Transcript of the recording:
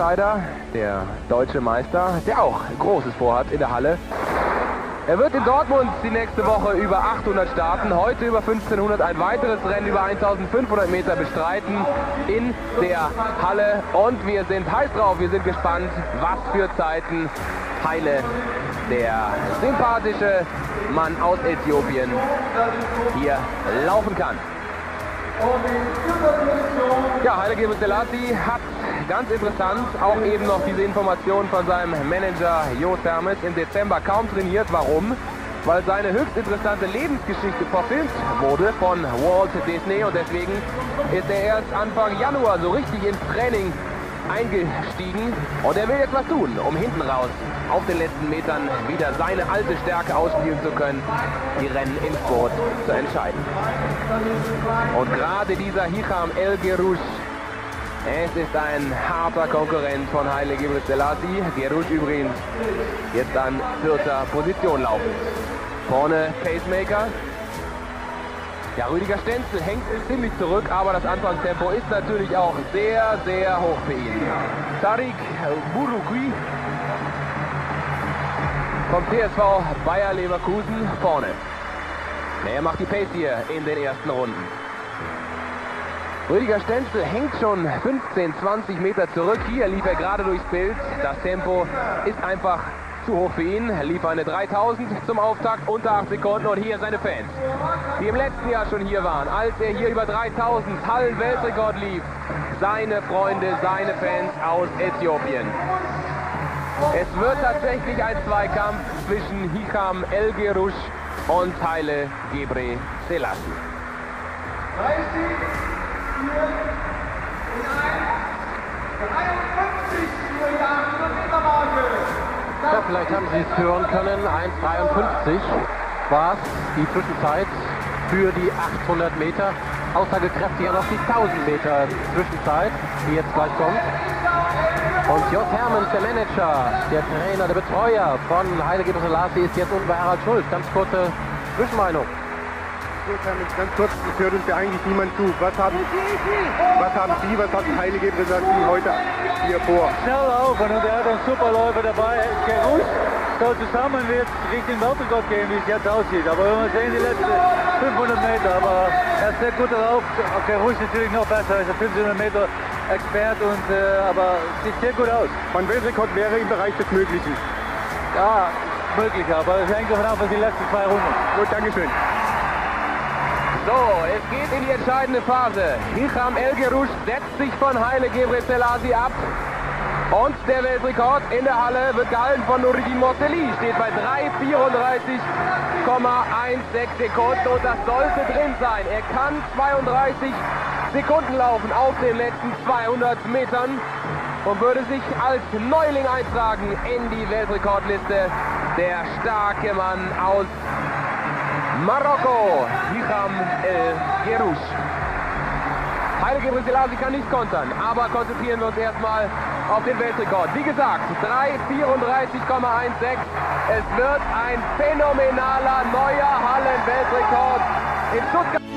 Scheider, der deutsche Meister, der auch Großes vorhat in der Halle. Er wird in Dortmund die nächste Woche über 800 starten, heute über 1500 ein weiteres Rennen über 1500 Meter bestreiten in der Halle. Und wir sind heiß drauf, wir sind gespannt, was für Zeiten Haile, der sympathische Mann aus Äthiopien, hier laufen kann. Ja, Haile Gebrselassie hat ganz interessant auch eben noch diese Information von seinem Manager Jos Hermes im Dezember kaum trainiert. Warum? Weil seine höchst interessante Lebensgeschichte verfilmt wurde von Walt Disney und deswegen ist er erst Anfang Januar so richtig ins Training eingestiegen und er will jetzt was tun, um hinten raus auf den letzten Metern wieder seine alte Stärke ausspielen zu können, die Rennen im Sport zu entscheiden. Und gerade dieser Hicham El Guerrouj, es ist ein harter Konkurrent von Haile Gebrselassie. Guerrouj übrigens jetzt an 4. Position laufen. Vorne Pacemaker. Ja, Rüdiger Stenzel hängt ziemlich zurück, aber das Anfangstempo ist natürlich auch sehr, sehr hoch für ihn. Tariq Bourgoui vom TSV Bayer Leverkusen vorne. Er macht die Pace hier in den ersten Runden. Rüdiger Stenzel hängt schon 15, 20 Meter zurück. Hier lief er gerade durchs Bild. Das Tempo ist einfach zu hoch für ihn. Er lief eine 3000 zum Auftakt, unter 8 Sekunden. Und hier seine Fans, die im letzten Jahr schon hier waren, als er hier über 3000 Hallen-Weltrekord lief. Seine Freunde, seine Fans aus Äthiopien. Es wird tatsächlich ein Zweikampf zwischen Hicham El Guerrouj und Haile Gebrselassie. 30, 4, in 1, 53 Meter-Marke. Ja, vielleicht haben Sie es hören können, 1,53 war es, die Zwischenzeit für die 800 Meter. Aussagekräftiger noch die 1000 Meter Zwischenzeit, die jetzt gleich kommt. Und Jos Hermes, der Manager, der Trainer, der Betreuer von Haile Gebrselassie ist jetzt unten bei Harald Schulz. Ganz kurze Zwischenmeinung. Ganz kurz, es hört uns ja eigentlich niemand zu. Was hat Haile Gebrselassie heute hier vor? Schnell laufen und er hat einen super Läufer dabei. Guerrouj soll zusammen wird Richtung Weltrekord gehen, wie es jetzt aussieht. Aber wenn wir sehen, die letzten 500 Meter, aber er ist sehr gut drauf. Guerrouj natürlich noch besser, er ist ein 500 Meter Expert und aber sieht sehr gut aus. Mein Weltrekord wäre im Bereich des Möglichen. Ja, möglich, aber es hängt davon ab, was die letzten 2 Runden. Gut, Dankeschön. So, es geht in die entscheidende Phase. Hicham El Guerrouj setzt sich von Haile Gebrselassie ab. Und der Weltrekord in der Halle wird gehalten von Noureddin Morseli. Steht bei 3,34,16 Sekunden und das sollte drin sein. Er kann 32 Sekunden laufen auf den letzten 200 Metern und würde sich als Neuling eintragen in die Weltrekordliste. Der starke Mann aus Marokko, Hicham El Guerrouj. Haile Gebrselassie kann nicht kontern, aber konzentrieren wir uns erstmal auf den Weltrekord. Wie gesagt, 3,34,16. Es wird ein phänomenaler neuer Hallen-Weltrekord in Stuttgart.